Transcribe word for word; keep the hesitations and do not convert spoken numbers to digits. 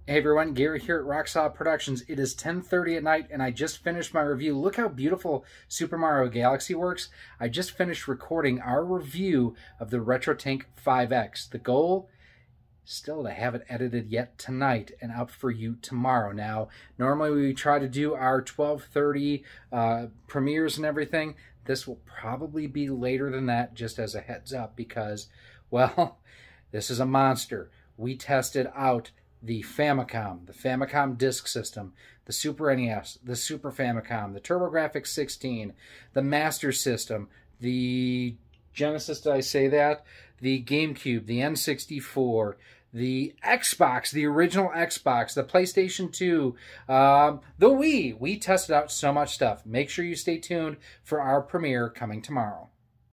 Hey everyone, Gary here at Rocksolid Productions. It is ten thirty at night and I just finished my review. Look how beautiful Super Mario Galaxy works. I just finished recording our review of the RetroTink five X. The goal, still to have it edited yet tonight and up for you tomorrow. Now, normally we try to do our twelve thirty uh, premieres and everything. This will probably be later than that, just as a heads up, because, well, this is a monster. We tested out the Famicom, the Famicom Disk System, the Super N E S, the Super Famicom, the TurboGrafx sixteen, the Master System, the Genesis, did I say that? The Gamecube, the N sixty-four, the Xbox, the original Xbox, the PlayStation two, um, the Wii. We tested out so much stuff. Make sure you stay tuned for our premiere coming tomorrow.